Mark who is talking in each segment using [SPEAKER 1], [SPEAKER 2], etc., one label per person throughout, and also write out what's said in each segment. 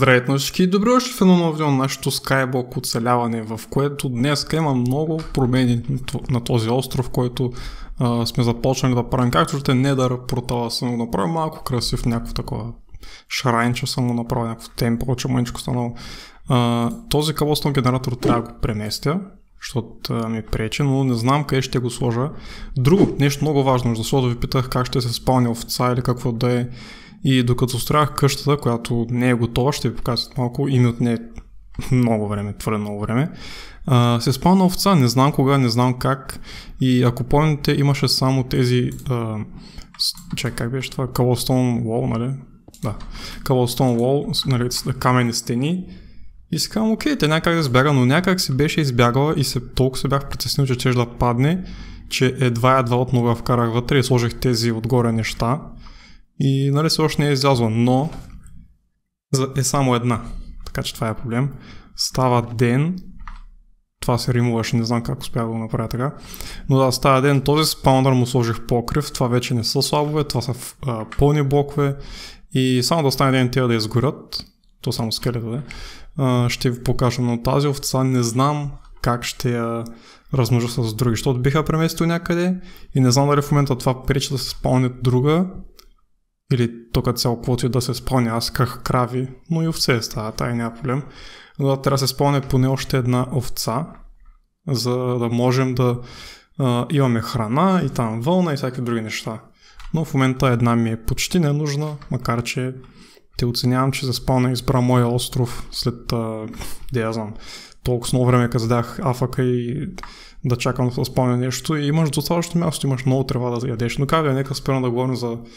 [SPEAKER 1] Здравейте на всички, добре дошли в едно ново видео на нашето Skyblock оцеляване, в което днес има много промени на този остров, който сме започнали да правим. Както виждате, Nether портала съм го направил малко красив, някакво такова шрайнче съм го направил, някакво темпо, че мъничко станало. Този cobblestone генератор трябва да го преместя, защото ми пречи, но не знам къде ще го сложа. Друго, нещо много важно, защото ви питах как ще се спални овца или какво да е. И докато строях къщата, която не е готова, ще ви покажа малко, и ми отне много време, твърде много време. Се спална овца, не знам кога, не знам как. И ако помните, имаше само тези... чакай, как беше това? Cobblestone wall, нали? Да. Cobblestone wall, нали, каменни стени. И си казвам, окей, те някак да избяга, но някак си беше избягала и толкова се бях притеснил, че щеше да падне, че едва отново я вкарах вътре и сложих тези отгоре неща. И нали се още не е излязла, но е само една. Така че това е проблем. Става ден. Това се римуваше, не знам как успях да го направя така. Но да, става ден. Този спаунър му сложих покрив. Това вече не са слабове, това са пълни блокове. И само да стане ден тия да изгорят. То само скелета, да. Ще ви покажа, но тази овца не знам как ще я размножа с други, защото биха преместил някъде и не знам дали в момента това пречи да се спалне друга. Или тук цяло каквото и да се спълня, аз ках крави, но и овце става, тая няма проблем. Но да, трябва да се спълне поне още една овца, за да можем да имаме храна и там вълна и всяки други неща. Но в момента една ми е почти ненужна, макар че те оценявам, че се спълня и избра моя остров след, я знам, толкова много време казах афака и да чакам да се спълня нещо и имаш достатъчно място, имаш много трева да ядеш. Но как нека спирам да говорим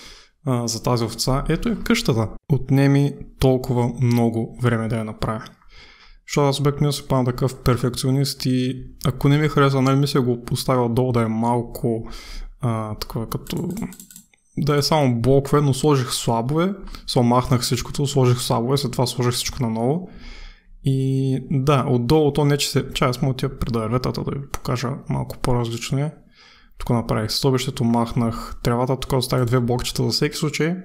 [SPEAKER 1] за тази овца. Ето е къщата. Отнеми толкова много време да я направя. Защото аз обикновено се пам такъв перфекционист и ако не ми харесва, нали ми се го поставя долу да е малко такова като да е само блокове, но сложих слабове, махнах всичкото, сложих слабове, след това сложих всичко наново. И да, отдолу то не че се... аз му отия при дърветата да ви покажа малко по-различно е. Тук направих стълбището, махнах тревата, тук оставих две блокчета за всеки случай.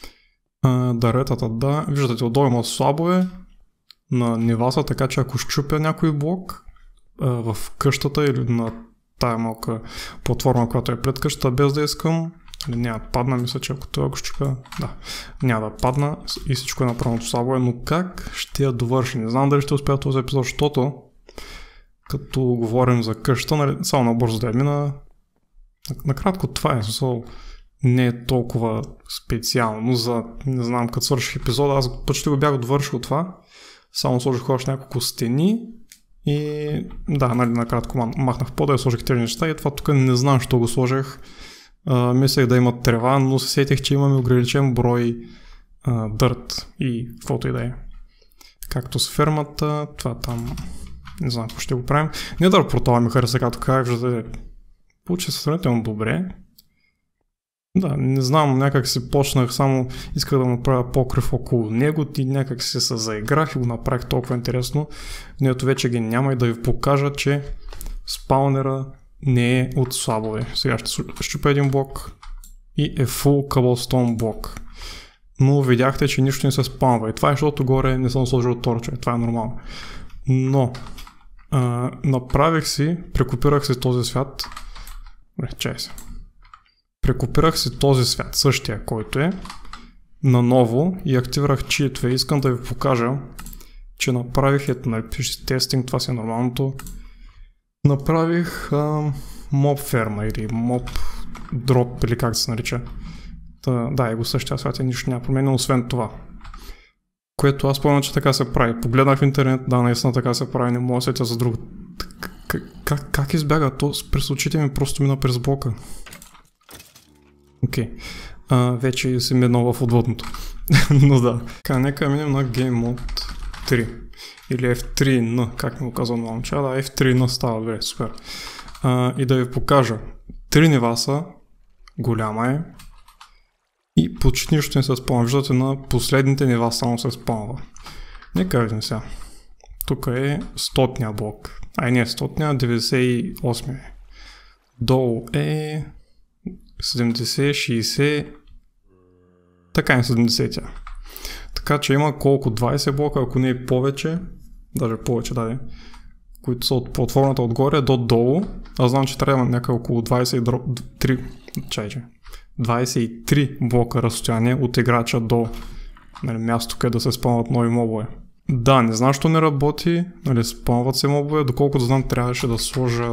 [SPEAKER 1] Дърветата, да. Виждате, отдолу има слабове на ниваса, така че ако щупя някой блок в къщата или на тая малка платформа, която е пред къщата, без да искам, няма да падна, мисля, че ако това го щупя, да, няма да падна и всичко е направено слабове, но как ще я довърши? Не знам дали ще успя този епизод, защото като говорим за къща, нали, само набързо да я мина. Накратко това е, смисъл, не е толкова специално за, не знам, като свърших епизода, аз почти го бях довършил това, само сложих още няколко стени и да, нали, накратко махнах пода и сложих тези неща и това тук не знам, що го сложих, мислех да има трева, но се сетих, че имаме ограничен брой дърт и каквото и да е. Както с фермата, това там, не знам какво ще го правим. Nether портала ми хареса, както казах, да получи се сравнително добре. Да, не знам, някак си почнах, само исках да направя покрив около него и някак си се заиграх и го направих толкова интересно. Но ето вече ги няма и да ви покажа, че спаунера не е от слабове. Сега ще щупя един блок и е full cobblestone блок. Но видяхте, че нищо не се спаунва и това е, защото горе не съм сложил торча, това е нормално. Но направих си, прекопирах си този свят. Прекопирах си този свят, същия, който е, наново и активирах читове. Искам да ви покажа, че направих, ето напиши тестинг, това си е нормалното. Направих моб ферма или моб дроп или как се нарича. Да, и го същия свят и нищо няма променено, освен това. Което аз помня, че така се прави. Погледнах в интернет, да, наистина така се прави, не мога да сетя за друго. Как избяга? То през очите ми просто мина през блока. Окей. Вече си минал в отводното. Но да. Нека минем на Game Mode 3. Или F3N, как ми го казва на начало. Да, F3N става, добре, супер. И да ви покажа. 3 нива са, голяма е. И почти нищо не се спълва. Виждате, на последните нива само се спълва. Нека видим сега. Тук е 100-ния блок. Не 100-ния, 98-ия. Долу е 70, 60, така е 70-я. Така че има колко 20 блока, ако не е повече, даже повече даде, които са от платформата отгоре до долу. Аз знам, че трябва някъде около 23 блока разстояние от играча до място, къде да се спънват нови мобове. Да, не знам, що не работи, спънват се мобове, доколкото знам трябваше да сложа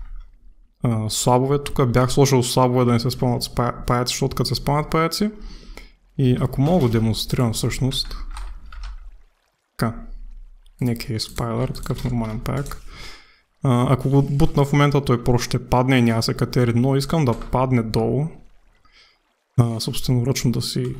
[SPEAKER 1] слабове. Тук бях сложил слабове да не се спънват паяци, защото като се спънват паяци. И ако мога да демонстрирам всъщност, така, некий спайлер, такъв нормален паяк. Ако го бутна в момента, той просто ще падне и няма се катери, но искам да падне долу. Собственоръчно да се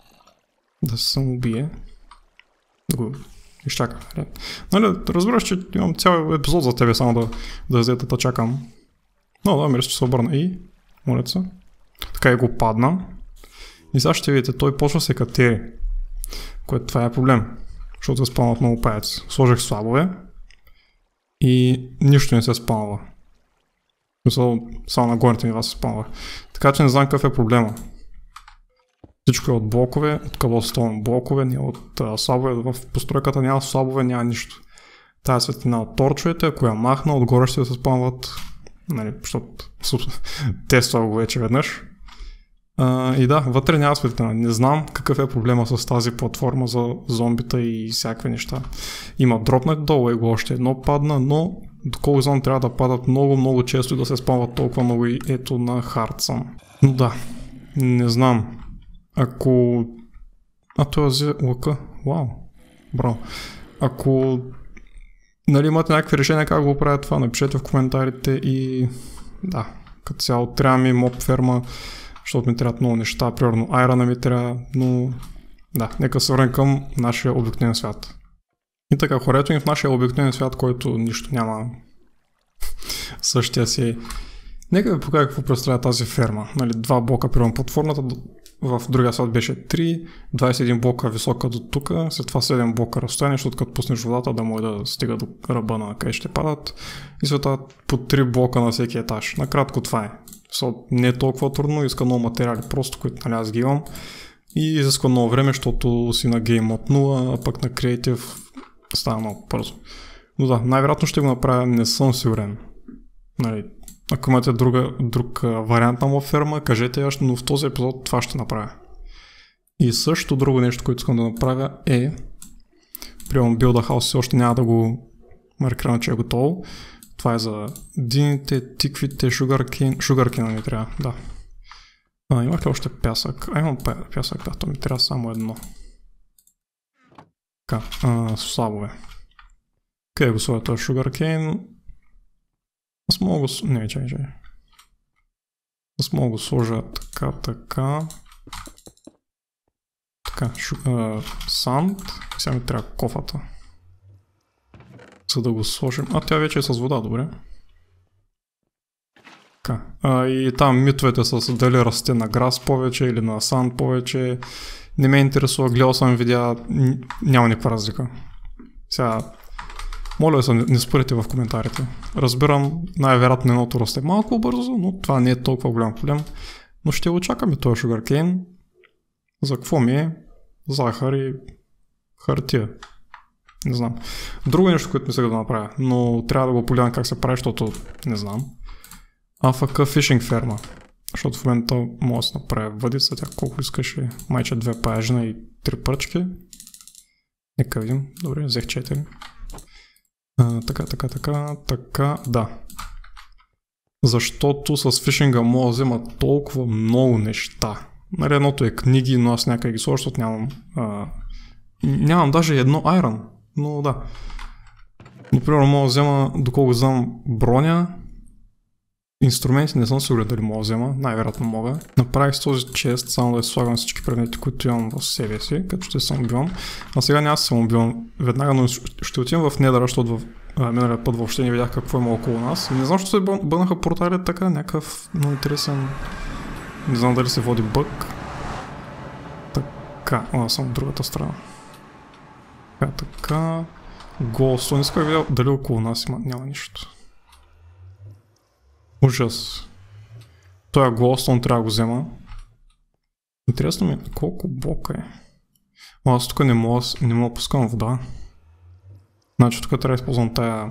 [SPEAKER 1] самоубие. Да го изчакам. Нали, разбираш, че имам цял епизод за тебе само да взета да чакам. Но да, мисля, че се обърна и молеца. Така и го падна. И сега ще видите, той почва се катери. Което това е проблем. Защото се спънват много паяци. Сложих слабове и нищо не се спънва. Само на горните нива се спънва. Така че не знам какъв е проблема. Всичко е от блокове, от кабелстон блокове, не от слабове. В постройката няма слабове, няма нищо. Тая светлина от торчовете, ако я махна, отгоре ще се спънват. Нали, защото тествах го вече веднъж. И да, вътре няма светлина. Не знам какъв е проблема с тази платформа за зомбита и всякакви неща. Има дропнат долу, го още едно падна, но доколко знам трябва да падат много често и да се спънват толкова много и ето на хард съм. Но да, не знам. Ако... той взе лъка. Вау. Браво. Ако... Нали имате някакви решения как го правят това, напишете в коментарите и... Да, като цяло трябва ми моб ферма, защото ми трябват много неща, примерно айрана ми трябва, но... Да, нека се върнем към нашия обикновен свят. И така, хорето ни в нашия обикновен свят, който нищо няма същия си. Нека ви покажа какво представя тази ферма. Нали, 2 блока примерно платформата, в другия свят беше 3, 21 блока висока до тук, след това 7 блока разстояние, защото като пуснеш водата да може да стига до ръба на къде ще падат и след това по 3 блока на всеки етаж. Накратко това е. Не е толкова трудно, иска много материали просто, които нали аз ги имам и изисква много време, защото си на Game Mode 0, а пък на Creative става много бързо. Но да, най-вероятно ще го направя, не съм сигурен. Нали, ако имате друг вариант на моя ферма, кажете, но в този епизод това ще направя. И също друго нещо, което искам да направя е, приемам Build a House, все още няма да го маркирам, че е готово. Това е за дините, тиквите, sugarcane ми трябва, да. Имах ли още пясък? Имам пясък, да, то ми трябва само едно. Така, слабове. Къде го сложа този sugarcane? Аз мога го... Не, чай. Аз мога го сложа така. Санд. Сега ми трябва кофата. За да го сложим. Тя вече е с вода, добре. Така. И там митовете с дали расте на грас повече или на санд повече. Не ме интересува, гледал съм видеа, няма никаква разлика. Сега... Моля се, не спорите в коментарите. Разбирам, най-вероятно едното расте малко бързо, но това не е толкова голям проблем. Но ще очакаме този sugarcane. За какво ми е? Захар и хартия. Не знам. Друго нещо, което мисля да направя, но трябва да го погледам как се прави, защото не знам. AFK фишинг ферма. Защото в момента мога да се направя въдица, тя колко искаше. Майче 2 паяжина и 3 пръчки. Нека видим. Добре, взех 4. Така, да. Защото с фишинга мога да взема толкова много неща. Нали, едното е книги, но аз някъде ги сложа, защото нямам даже едно айрон. Но да. Например, мога да взема, доколко знам, броня. Инструменти не съм сигурен дали мога да взема, най-вероятно мога. Направих с този чест, само да слагам всички предмети, които имам в себе си, като ще самоубивам. А сега няма да се самоубивам веднага, но ще отидем в Недъра, защото в миналия път въобще не видях какво има около нас. Не знам, защото се бънаха портали така, някакъв много интересен... Не знам дали се води бък. Така, съм от другата страна. Така... Голсто, не исках видя дали около нас няма нищо. Ужас. Той Глостон трябва да го взема. Интересно ми колко блока е. Аз тук не мога пускам вода. Значи тук трябва да използвам тая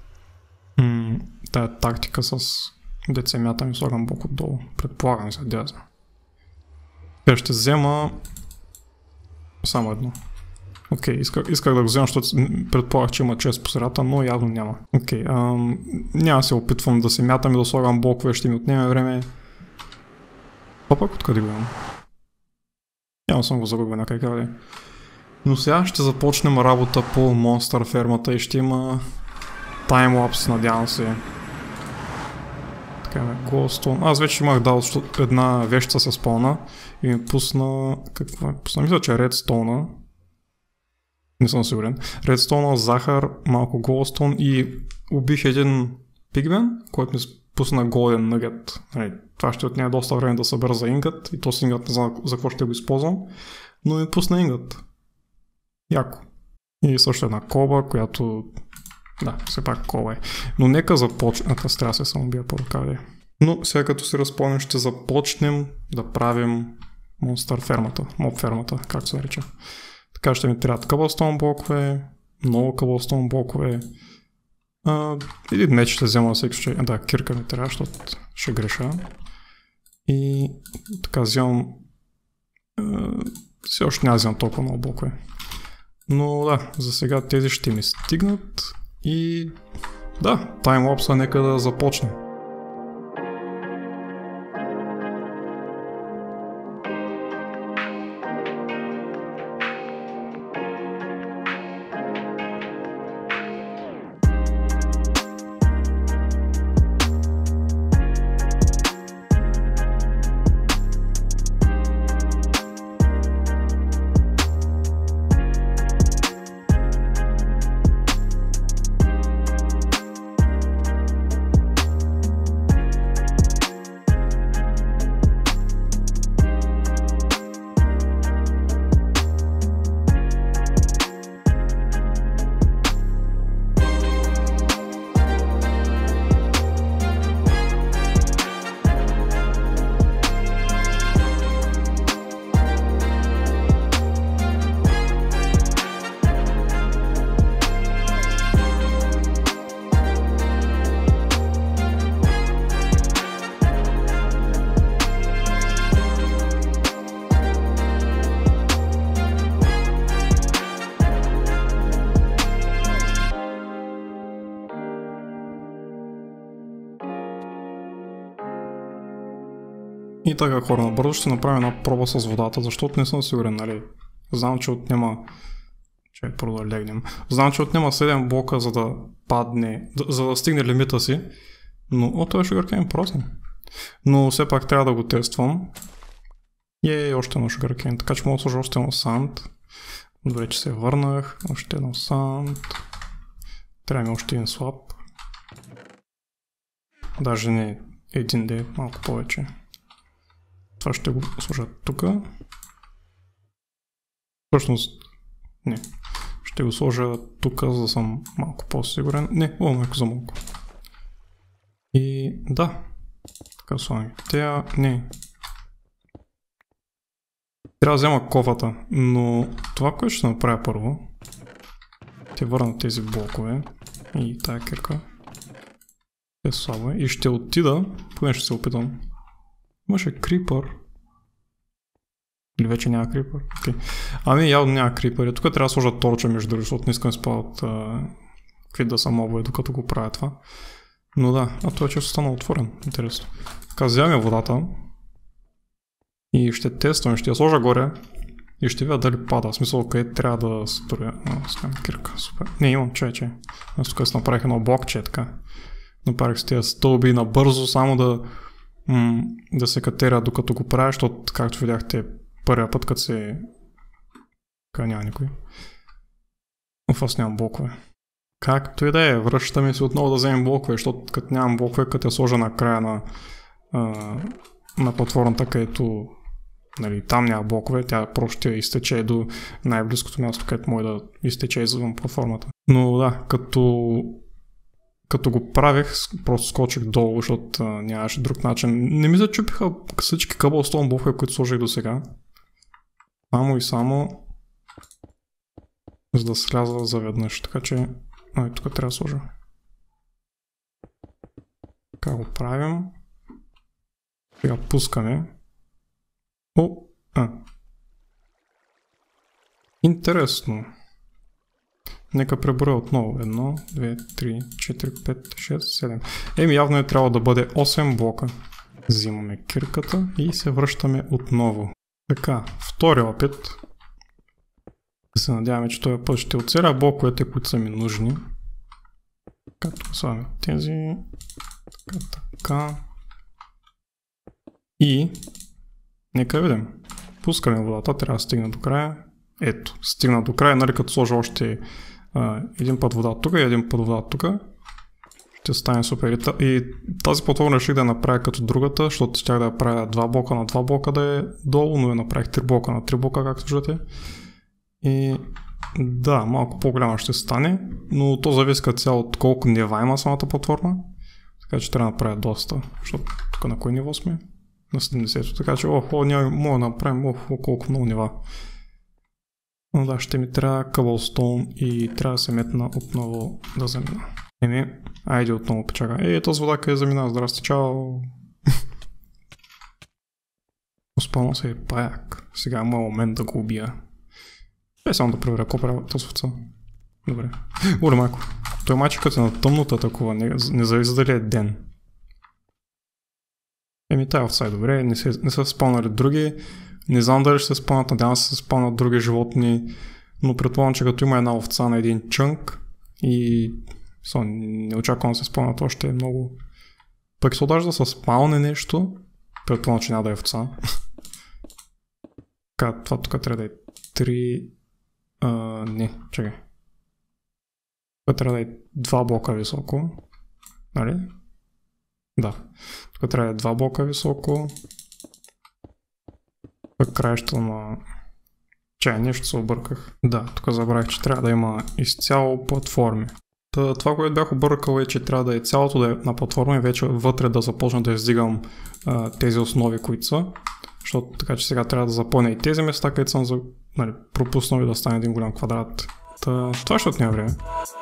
[SPEAKER 1] тактика с деца мятам и слагам блок отдолу. Предполагам се, дяза. Те ще взема само едно. Окей, исках да го взема, защото предполагах, че има чест по средата, но явно няма. Окей, няма се опитвам да се мятам и да слагам блокове, ще ми отнеме време. Пак откъде го имам? Няма съм го загубил на къде. Но сега ще започнем работа по монстър фермата и ще има таймлапс, надявам се. Така имаме Glowstone. Аз вече имах дал една вещица се спълна и ми пусна... Какво е? Пусна, мисля, че е Redstone. Не съм сигурен. Redstone, захар, малко Glowstone и убих един пигмен, който ми пусна голден нъгет. Това ще отнеме доста време да събера за ингът и то с ингът не знам за какво ще го използвам, но ми пусна ингът. Яко. И също една коба, която... Да, все пак коба е. Но нека започнем... Аз трябва да се самоубия по ръкаве. Но сега като си разпомням, ще започнем да правим монстър фермата, моб фермата, както се нарича. Така ще ми трябват cobblestone блокове, много cobblestone блокове. Един меч ще взема всеки случай. Да, кирка ми трябва, защото ще греша. И така вземам... Все още няма вземам толкова много блокове. Но да, за сега тези ще ми стигнат. И да, таймлапса нека да започне. И така хора, набързо ще направим една проба с водата, защото не съм сигурен, нали? Знам, че отнема... Първо да легнем. Знам, че отнема 7 блока, за да падне, за да стигне лимита си. Но, това е sugarcane просен. Но все пак трябва да го тествам. И още едно sugarcane, така че мога да сложа още едно санд. Добре, че се върнах. Още едно санд. Трябва ми още един слаб. Даже не един де, малко повече. Това ще го сложа тук. Всъщност, не. Ще го сложа тук, за да съм малко по-сигурен. Не, малко за малко. И да. Така слагам. Тя, не. Трябва да взема кофата, но това, което ще направя първо, ще върна тези блокове и тая кирка. Е слабо и ще отида, поне ще се опитам. Имаше крипър. Или вече няма крипър? Okay. Ами явно няма крипър. Тук трябва да сложа торча между другото, защото не искам да спадат какви да са мобове, докато го правя това. Но да, това че остана отворен. Интересно. Така, вземем водата. И ще тествам, ще я сложа горе. И ще видя дали пада. В смисъл, къде трябва да строя. Ставам кирка, супер. Не, имам чай. Аз тук си направих едно блокче, така. Направих с тези стълби набързо, само да се катеря докато го правя, защото, както видяхте, първия път, като се... Така няма никой. Аз нямам блокове. Както и да е, връщаме се отново да вземем блокове, защото като нямам блокове, като я сложа на края на платформата, където нали, там няма блокове, тя просто ще изтече до най-близкото място, където може да изтече извън платформата. Но да, като го правех, просто скочих долу, защото нямаше друг начин. Не ми зачупиха всички cobblestone блокове, които сложих до сега. Само и само за да сляза заведнъж, така че тук трябва да сложа. Така го правим. Сега пускаме. Интересно. Нека преброя отново. 1, 2, 3, 4, 5, 6, 7. Явно е трябвало да бъде 8 блока. Взимаме кирката и се връщаме отново. Така, втори опит. Се надяваме, че този път ще оцеля блоковете, които са ми нужни. Така, тук слагаме тези. Така. И нека видим. Пускаме водата, трябва да стигне до края. Ето, стигна до края, нали, като сложа още един път вода тук и един път вода тук. Ще стане супер. И тази платформа реших да я направя като другата, защото щях да я правя 2 блока на 2 блока да е долу, но я направих 3 блока на 3 блока, както виждате. И да, малко по-голяма ще стане, но то зависи като цяло от колко нива има самата платформа. Така че трябва да направя доста, защото тук на кой ниво сме? На 70-то, така че няма мога да направим колко много нива. Но да, ще ми трябва cobblestone и трябва да се метна отново да замина. Айде отново почакай. Тази вода къде замина, здрасти, чао! Успално се е паяк. Сега има момент да го убия. Само да проверя какво правя този овца. Добре. Оле майко. Той мачикът е на тъмното такова, не зависи дали е ден. Тая овца е добре, не са спълнали други. Не знам дали ще се спълнат, надявам се спълнат други животни, но предполагам, че като има една овца на един чънк и не очаквам да се спълнат още много. Пък се отдажда с спалне нещо, предполагам, че няма да е овца. Това тук трябва да е 3... не, чакай. Тук трябва да е 2 блока високо. Нали? Да. Тук трябва да е 2 блока високо. Пък краища на... нещо се обърках. Да, тук забравих, че трябва да има изцяло платформи. Това, което бях объркал е, че трябва да е цялото да е на платформа и вече вътре да започна да издигам тези основи, които са. Защото така, че сега трябва да запълня и тези места, където съм пропуснал и да стане един голям квадрат. Това ще отнема време.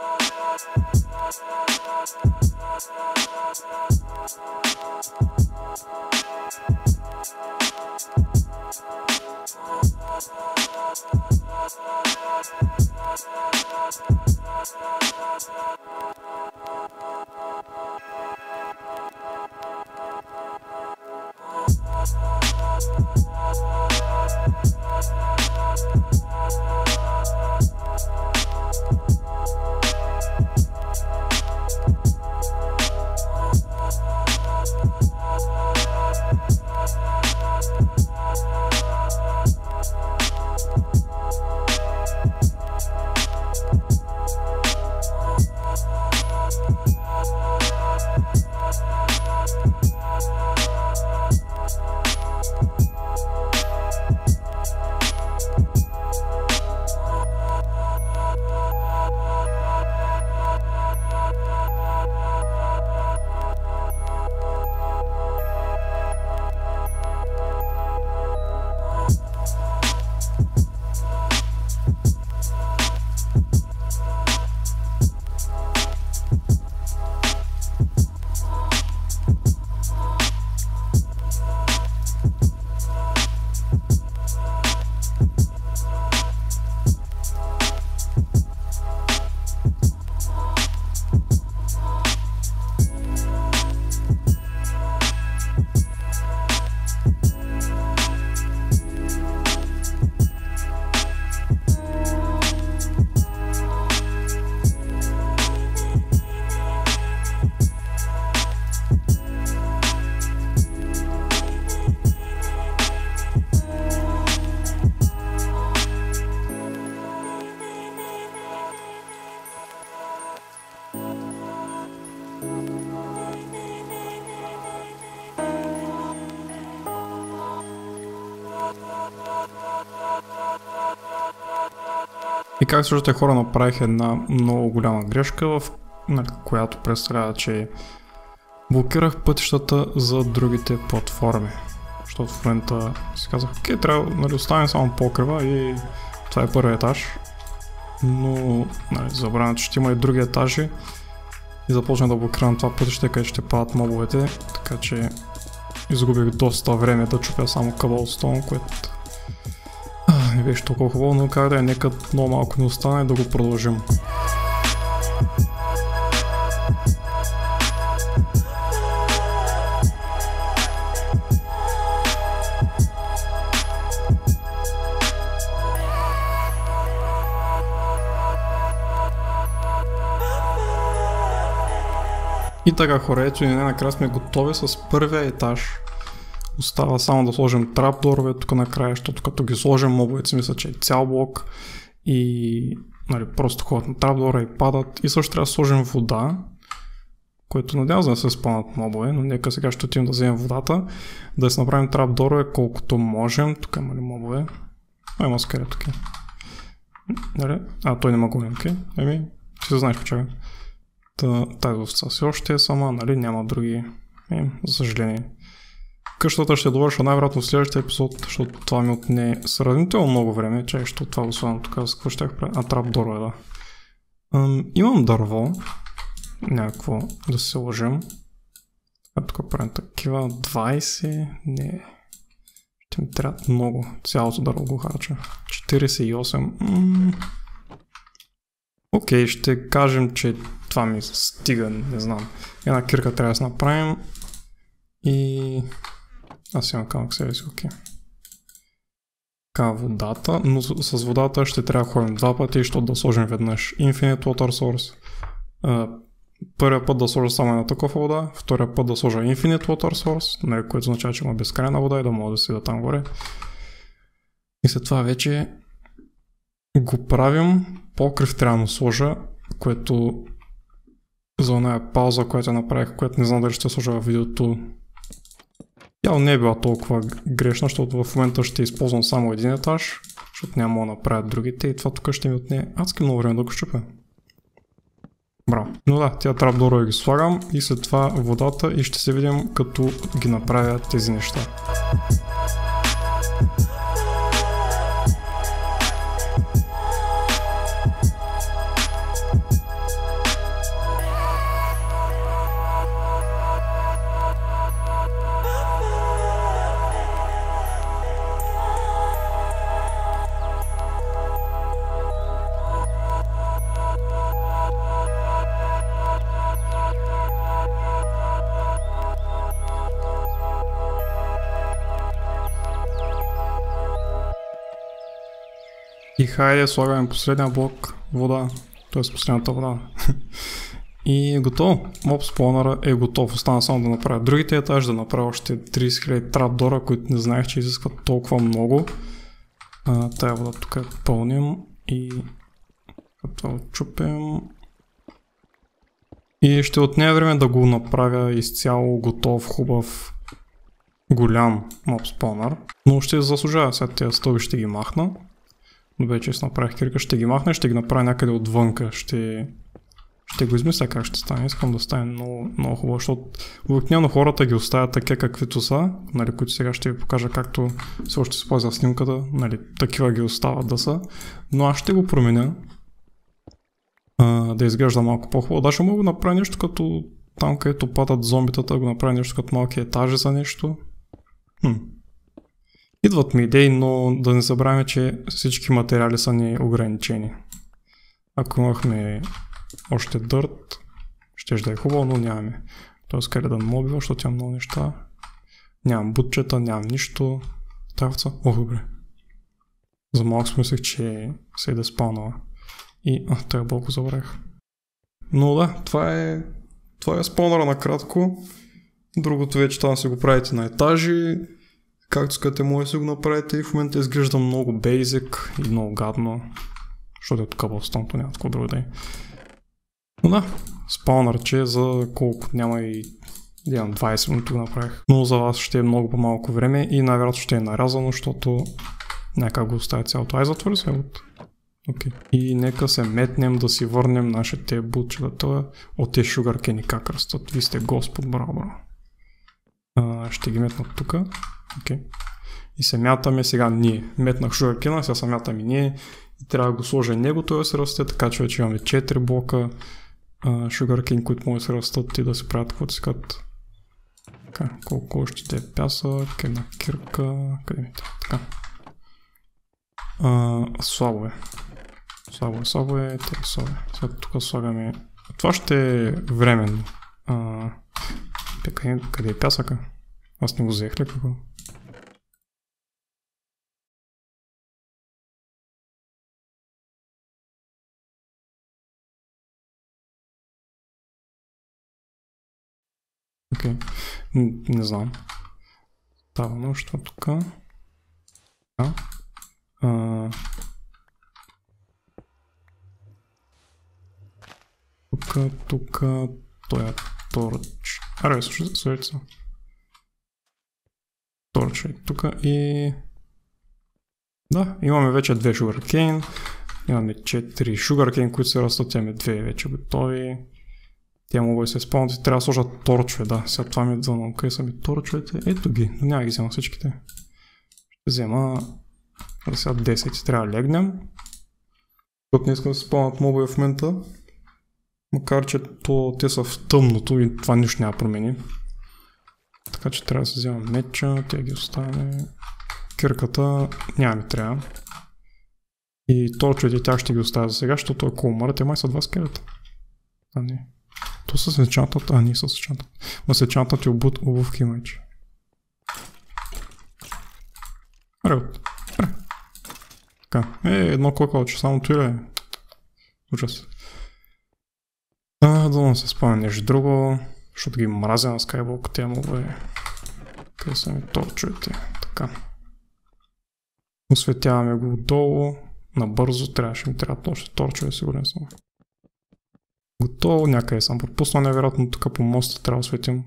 [SPEAKER 1] И как същите хора направих една много голяма грешка, в която представлява, че блокирах пътищата за другите платформи. Защото в момента си казах, окей, трябва да оставим само покрива и това е първият етаж. но нали, забравям, че ще има и други етажи и започнах да блокирам това пътище, където ще падат мобовете, така че изгубих доста време да чупя само Cobblestone, което не беше толкова хубаво, но как да е, нека много малко ни остане да го продължим. И така хора, ето и накрая сме готови с първия етаж. Остава само да сложим трапдорове тук накрая, защото като ги сложим мобовете си мисля, че е цял блок и нали, просто ходят на трапдора и падат. И също трябва да сложим вода, което надявам да се спънат мобове, но нека сега ще отидем да вземем водата, да си направим трапдорове колкото можем. Тук има ли мобове? Има скаре тук. Нали? Той няма големки. Ти се знаеш, почакай. Тази овца си още е сама, нали, няма други, за съжаление. Къщата ще довърша най-вероятно в следващия епизод, защото това ми отне сравнително много време, че ще това го слагам тук, за какво ще правя, трапдорове, да. Имам дърво, някакво да се сложим. Тук правим такива, 20, не, ще ми трябва много, цялото дърво го харча, 48, Окей, ще кажем, че това ми стига, не знам. Една кирка трябва да се направим. И... Аз имам камък себе си, окей. Така, водата, но с водата ще трябва да ходим два пъти, защото да сложим веднъж Infinite Water Source. Първият път да сложа само една такова вода, втория път да сложа Infinite Water Source, което означава, че има безкрайна вода и да мога да седа там горе. И след това вече го правим, покрив трябва да сложа, което за оная пауза, която направих, която не знам дали ще сложа в видеото, явно не е била толкова грешна, защото в момента ще използвам само един етаж, защото няма да направя другите и това тук ще ми отне адски много време да го щупя. Браво. Но да, тя трапдорове ги слагам и след това водата и ще се видим като ги направя тези неща. И хайде, слагаме последния блок вода, т.е. последната вода. И готово. Моб спонъра е готов. Остана само да направя другите етажи, да направя още 30 000 трапдора, които не знаех, че изискват толкова много. Тая вода тук пълним и това отчупим. И ще отнея време да го направя изцяло готов, хубав, голям моб спонър. Но ще заслужава, сега тези стълби ще ги махна. Вече си направих кирка, ще ги махна, ще ги направя някъде отвънка, ще го измисля как ще стане, искам да стане много хубаво, защото обикновено хората ги оставят така каквито са, нали, които сега ще ви покажа както все още се ползва снимката, нали, такива ги остават да са, но аз ще го променя, да изглежда малко по-хубаво, даже мога да направя нещо като там където падат зомбитата, го направя нещо като малки етажи за нещо. Идват ми идеи, но да не забравяме, че всички материали са ни ограничени. Ако имахме още дърт, ще да е хубаво, но нямаме. Тоест къде да мобива, защото имам много неща. Нямам бутчета, нямам нищо. Тавца, добре. За малко смислих, че се да спалнала. И, тъй блок го забравих. Но да, това е спалнера накратко. Другото вече там си го правите на етажи. Както искате, може да си го направите и в момента изглежда много basic и много гадно. Защото е тук Cobblestone, няма такова друго да е. Но да, спаунърче за колко няма и 20 минути го направих. Но за вас ще е много по-малко време и най-вероятно ще е нарязано, защото някак го оставя цялото. Затвори се Окей. И нека се метнем да си върнем нашите бутчета от тези шугаркени как растат. Вие сте Господ, браво. Ще ги метнат тук. Окей. и се мятаме сега ние. Метнах Sugarcane, сега се мятаме ние и трябва да го сложа него, той да се расте, така че вече имаме 4 блока Sugarcane, които могат да се растат и да се правят каквото искат. Така, колко още е пясък, една кирка, къде ми е така. Слабо е, тересове. Сега тук слагаме... Това ще е временно. Къде е пясъка? Аз не го взех ли какво? Окей, не знам. Става нещо тук. Тук, той е торч. Аре, слушайте се. Торч е тук и... Да, имаме вече 2 Sugarcane. Имаме 4 Sugarcane, които се растат, имаме 2 вече готови. Тя могат да се изпълнят и трябва да сложат торчове, да. Сега това ми е дъно. Къде са ми торчовете? Ето ги, но няма ги взема всичките. Ще взема... Сега 10 трябва да легнем. Защото не искам да се изпълнят мобове в момента. Макар че те са в тъмното и това нищо няма промени. Така че трябва да се взема меча, те ги оставяме. Кирката няма ми трябва. И торчовете тях ще ги оставя за сега, защото е колмара, те май са 2 скелета. А не. То са сечантът, не са сечантът. Ма сечантът и обувки меча. Аре. Така, едно клъкалче, само той е. Ужас. Да се спомня нещо друго, защото ги мразя на Skyblock, те мобове. Къде са ми торчовете? Така. Осветяваме го отдолу. Набързо трябваше ми трябват още торчове, сигурен съм. Готово, някъде съм пропуснал, невероятно тук по моста трябва да осветим.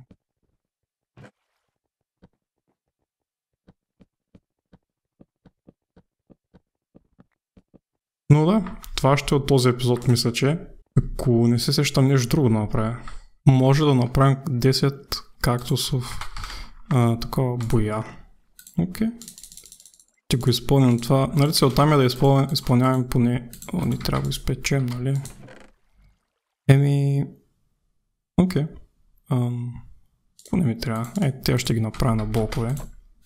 [SPEAKER 1] Но да, това ще е от този епизод, мисля, че ако не се сещам нещо друго да направя, може да направим 10 кактусов такова боя. Окей. Ще го изпълним това. Нали целта ми е да изпълняваме поне... не трябва да го изпечем, нали? Окей. Какво не ми трябва? Тя ще ги направя на блокове.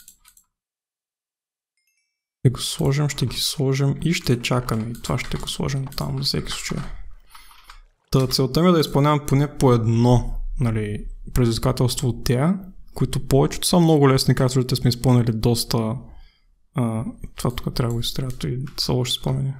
[SPEAKER 1] Ще ги сложим и ще чакаме. И това ще го сложим там на всеки случай. Целта ми е да изпълнявам поне по едно, нали, предизвикателство от тея, които повечето са много лесни, както те сме изпълнили доста. Това тук трябва да го изстрелят и са лоши спомени.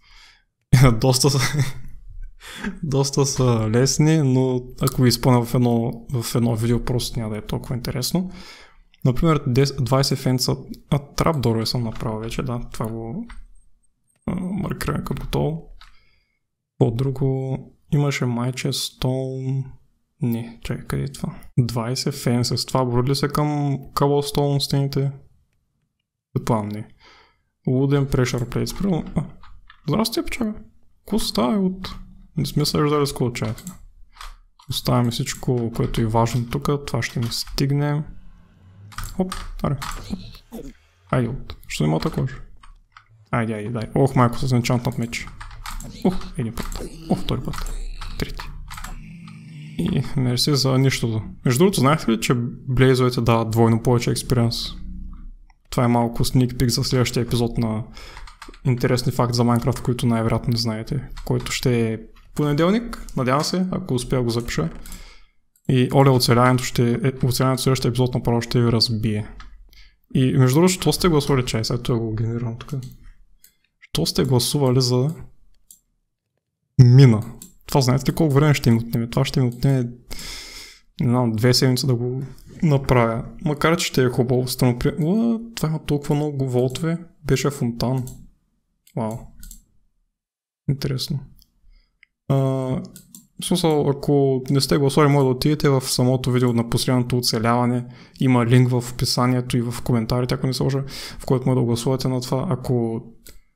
[SPEAKER 1] Доста са лесни, но ако ви изпълня в едно видео, просто няма да е толкова интересно. Например, 20 фенца, трапдорове съм направил вече, да, това го маркираме като готово. По-друго имаше майче Stone... Не, чакай, къде е това? 20 фенса, това брои ли се към Cobblestone стените? Предполагам не. Wooden Pressure Plates, здрасти, печага. Какво става от... Не сме съждали с колчаята. Оставяме всичко, което е важно тук, това ще ни стигне. Хоп, аре. Айде от. Що има такова? Айде, дай. Ох, майко, с енчантнат меч. Един път. Втори път. Трети. И мерси за нищото. Между другото, знаете ли, че блейзовете дават двойно повече експириенс? Това е малко sneak peek за следващия епизод на интересни факти за Minecraft, които най-вероятно не знаете. Който ще е понеделник, надявам се, ако успя го запиша. И оцеляването следващия епизод направо ще ви разбие. И между другото, що сте гласували чай? Сега това го генерирам тук. Що сте гласували за мина? Това знаете ли колко време ще им отнеме? Това ще им отнеме, не знам, 2 седмици да го направя. Макар че ще е хубаво. Това има толкова много волтове. Беше фонтан. Вау. Интересно. В смисъл, ако не сте гласували, може да отидете в самото видео на последното оцеляване. Има линк в описанието и в коментарите, ако не сложа, в който може да гласувате на това. Ако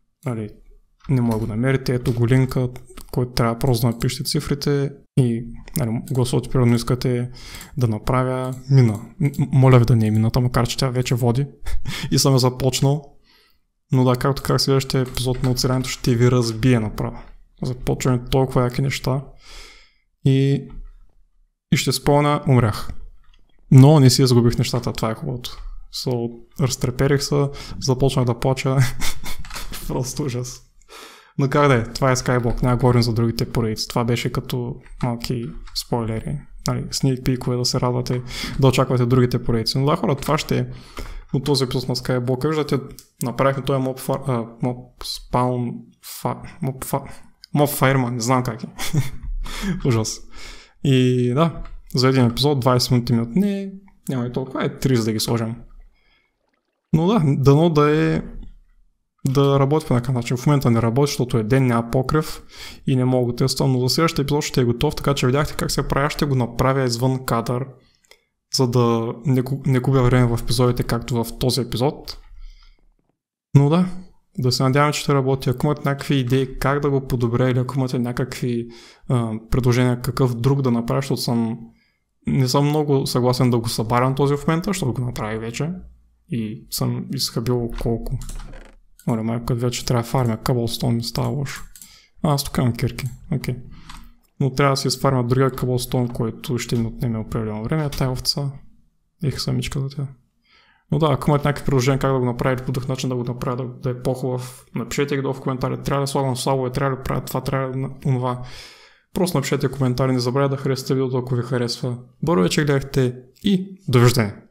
[SPEAKER 1] не може да го намерите, ето го линка, който трябва просто да напишете цифрите и Нали, гласувате, примерно искате да направя мина. Моля ви да не е мината, макар че тя вече води и съм я започнал. Но да, както казах, следващия епизод на оцелянето ще ви разбие направо. Започваме толкова яки неща и ще спомня, умрях. Но не си изгубих нещата, това е хубавото. Разтреперих се, започнах да плача. Просто ужас. Но как да е, това е Skyblock, няма говорим за другите поредици. Това беше като малки спойлери. Нали, sneak peek-ове да се радвате, да очаквате другите поредици. Но да, хора, това ще е от този епизод на Skyblock. Виждате, направихме този Mob Fireman, не знам как е. Ужас. И да, за един епизод 20 минути ми отне, няма и толкова, 30 да ги сложим. Но да, дано да работи по някакъв начин. В момента не работи, защото е ден, няма покрив и не мога да тествам, но за следващия епизод ще е готов, така че видяхте как се прави, ще го направя извън кадър, за да не губя време в епизодите, както в този епизод. Но да се надявам, че ще работи. Ако имате някакви идеи как да го подобря или ако имате някакви предложения какъв друг да направя, защото не съм много съгласен да го събарям този в момента, защото го направих вече и съм изхабил колко. Моля, майко, вече трябва да фармя Cobblestone, ми става лошо. Аз тук имам кирки, окей. Но трябва да си изфармя другия Cobblestone, който ще ми отнеме определено време. Тая овца, самичка за тя. Но да, ако имате някакви предложения как да го направя или по друг начин да го направя, да е по-хубав, напишете ги долу в коментари. Трябва да слагам слабове, трябва да правя това, трябва да това. Просто напишете коментари, не забравяйте да харесате видеото, ако ви харесва. Благодаря, че гледахте и довиждане!